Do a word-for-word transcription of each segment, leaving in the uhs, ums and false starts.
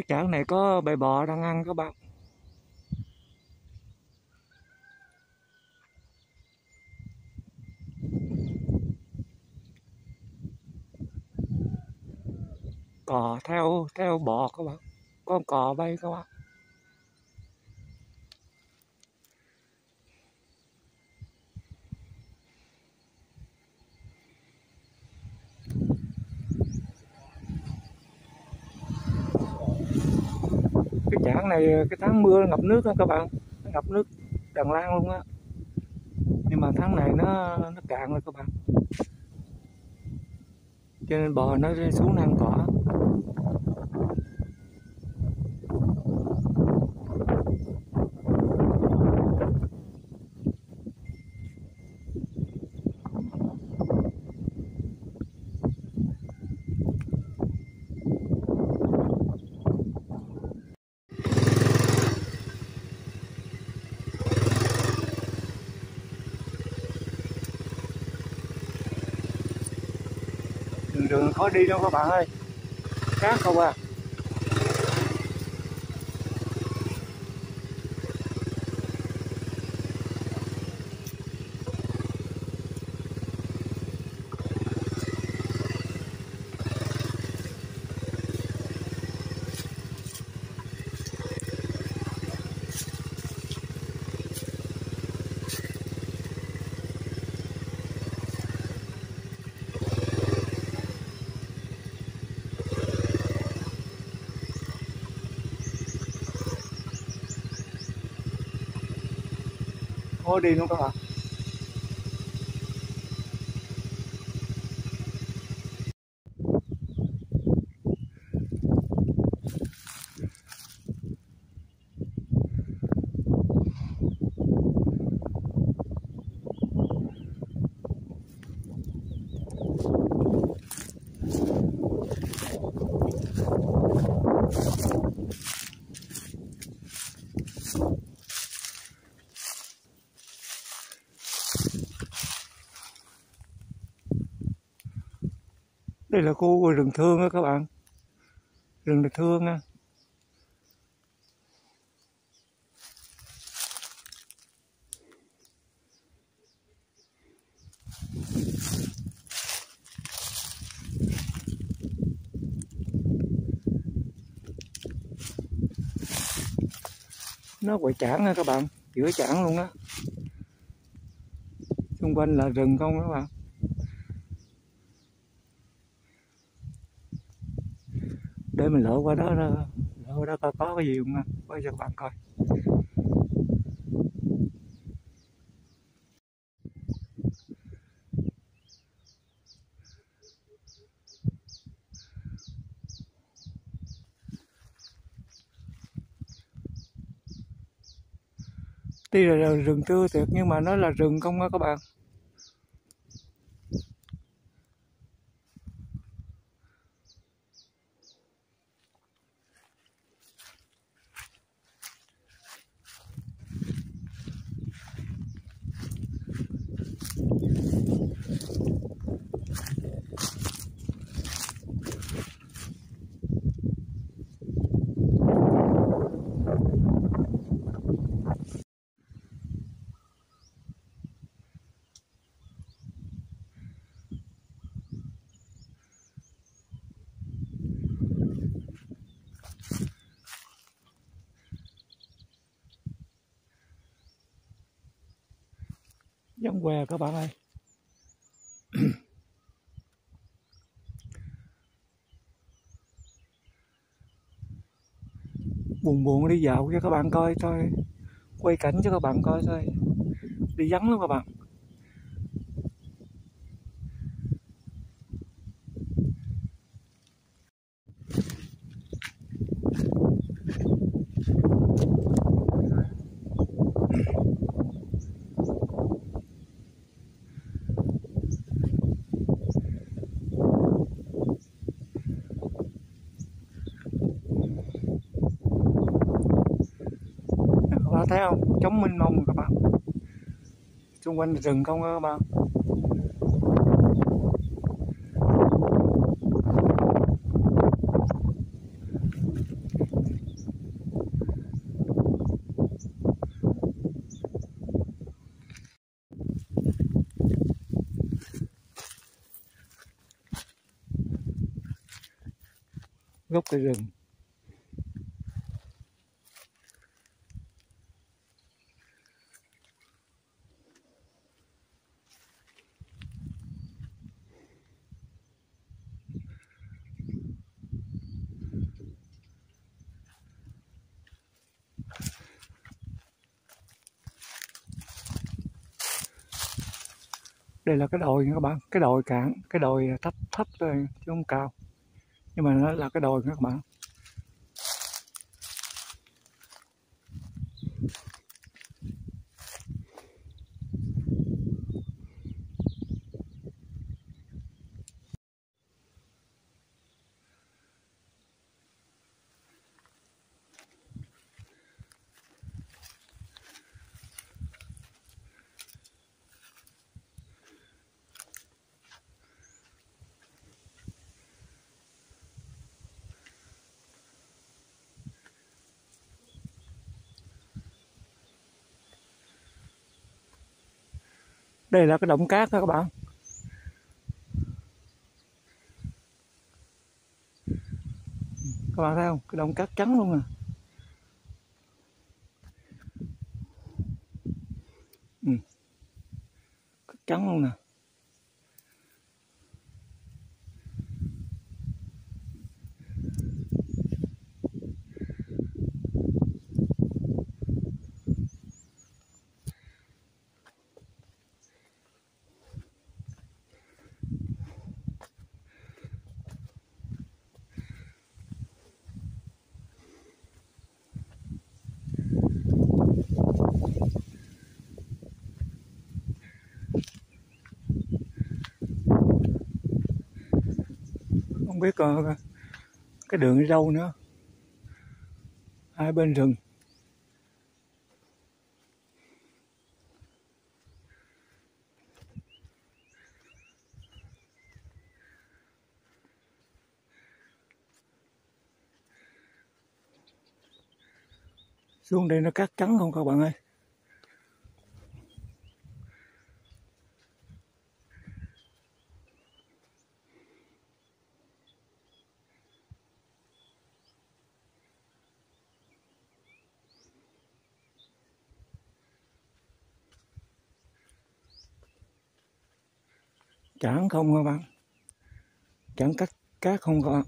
chảng này có bầy bò đang ăn các bạn. Cò theo theo bò các bạn, con cò bay các bạn. Cái chảng này cái tháng mưa ngập nước đó các bạn, nó ngập nước tràn lan luôn á. Nhưng mà tháng này nó nó cạn rồi các bạn, cho nên bò nó xuống nó ăn cỏ. Đường đường khó đi đâu các bạn ơi, cát không à. Khó đi luôn các bạn. Đây là khu rừng thương đó các bạn, rừng thương á. Nó quậy chảng nha các bạn, giữa chảng luôn đó. Xung quanh là rừng không các bạn. Để mình lội qua đó, lội qua đó coi có cái gì không nha, quay cho các bạn coi. Tuy là rừng tưa thiệt nhưng mà nó là rừng không á các bạn. Giống què các bạn ơi. Buồn buồn đi dạo cho các bạn coi thôi, quay cảnh cho các bạn coi thôi, đi vắng lắm các bạn. Các bạn thấy không, trống mênh mông các bạn, xung quanh rừng không các bạn. gốc cây rừng. Đây là cái đồi nha các bạn, cái đồi cạn, cái đồi thấp thấp thôi chứ không cao, nhưng mà nó là cái đồi nha các bạn. Đây là cái động cát đó các bạn. Các bạn thấy không? Cái động cát trắng luôn nè. Ừ. Cát trắng luôn nè. Không biết uh, cái đường đi đâu nữa, hai bên rừng. Xuống đây nó cát trắng không các bạn ơi. Chẳng không các bạn, chẳng cắt cát không các bạn.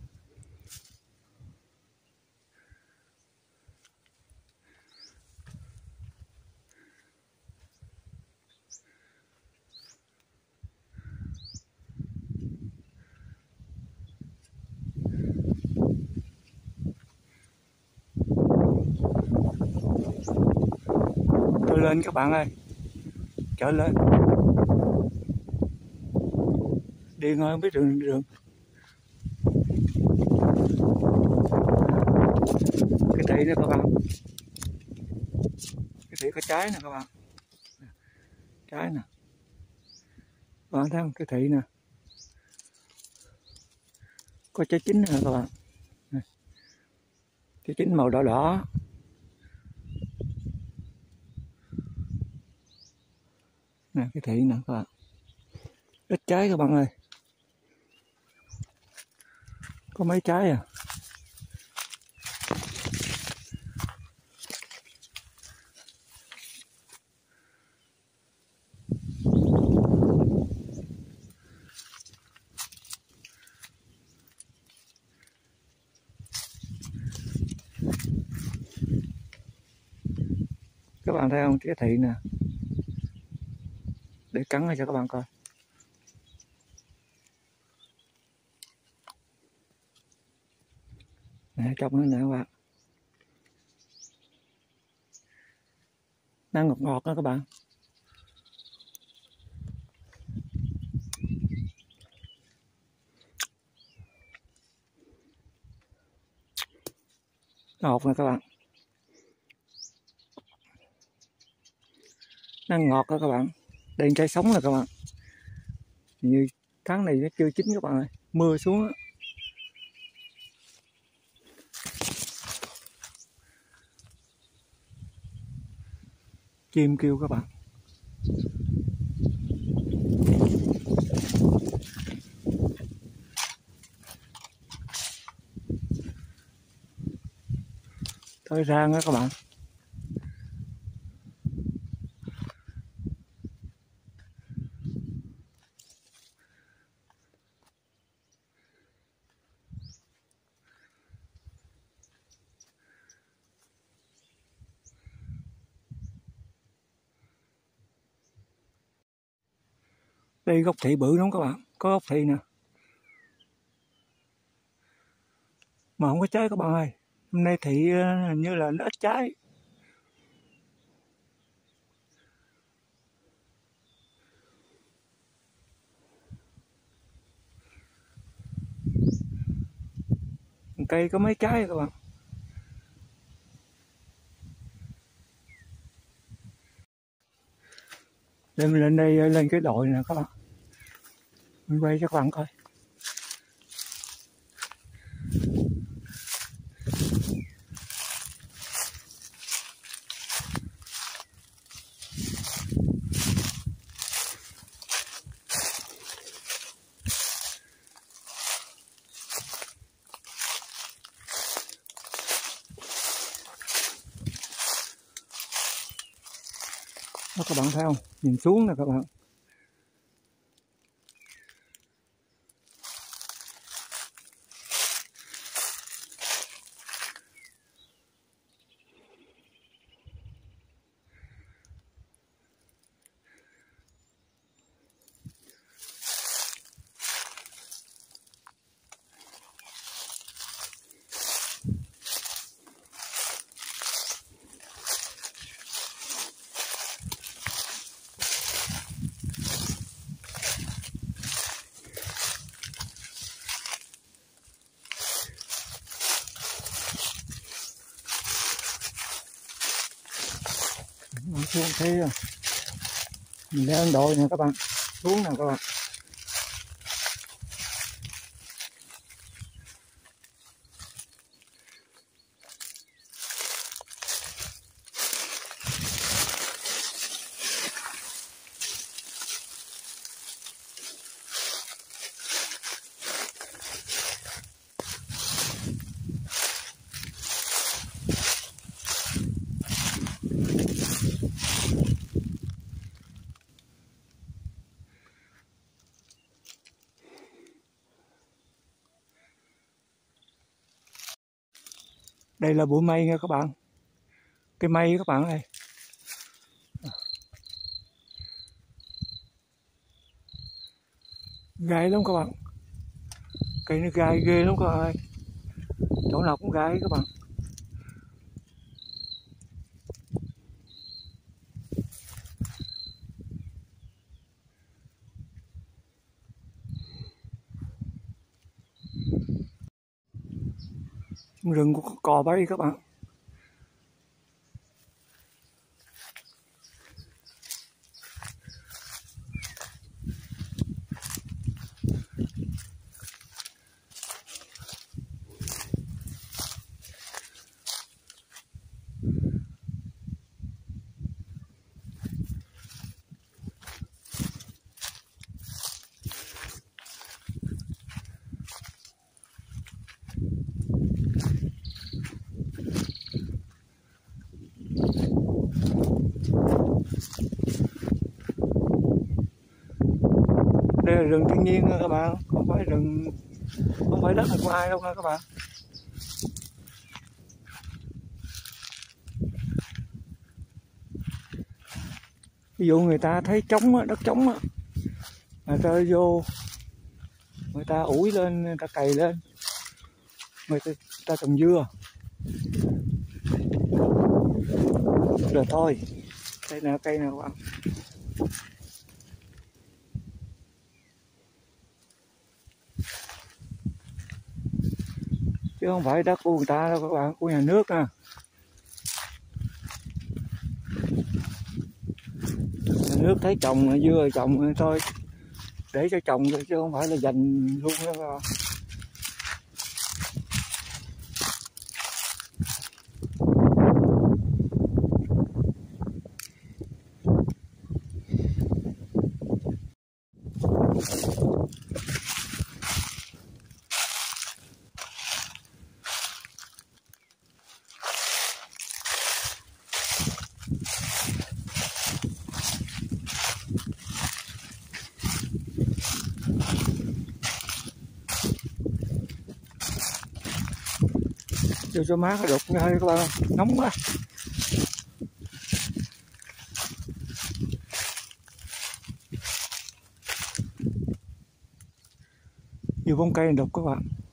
Trở lên các bạn ơi, trở lên. Đi ngồi không biết đường đường. Cái thị nè các bạn, cái thị có trái nè các bạn, trái nè, các bạn thấy không? Cái thị nè, có trái chín nè các bạn, trái chín màu đỏ đỏ. Nè cái thị nè các bạn, ít trái các bạn ơi, có mấy trái à. Các bạn thấy không, cái thị nè, để cắn cho các bạn coi. Nè trong nó nè các bạn, nó ngọt ngọt đó các bạn. Ngọt nè các bạn, nó ngọt đó các bạn. Đây trái sống nè các bạn, như tháng này nó chưa chín các bạn ơi, mưa xuống á. Chim kêu các bạn. Thời gian đó các bạn. Đây gốc thị bự lắm các bạn, có gốc thị nè. Mà không có trái các bạn ơi. Hôm nay thị hình như là nó ít trái. Cây có mấy trái các bạn. Để mình lên đây, lên cái đồi nè các bạn. Mình quay cho các bạn coi. Đó các bạn thấy không? Nhìn xuống nè các bạn. Xuống thế rồi. Mình lên đội nè các bạn, xuống nè các bạn. Đây là bụi mây nha các bạn. Cây mây các bạn ơi. Gai lắm các bạn. Cây nó gai ghê lắm các bạn ơi. Chỗ nào cũng gai các bạn. Rừng của cò bay các bạn. Đây là rừng thiên nhiên nha các bạn, không phải rừng, không phải đất của ai đâu nha các bạn. Ví dụ người ta thấy trống á, đất trống á, người ta vô, người ta ủi lên, người ta cày lên, người ta, người ta trồng dưa rồi thôi. Đây là cây nào các bạn. Chứ không phải đất của người ta đâu các bạn, của nhà nước nè. Nhà nước thấy trồng dưa trồng thôi, để cho trồng chứ không phải là dành luôn đó các bạn. vô cho mát đục hơi các bạn, nóng quá. Nhiều bông cây đục các bạn.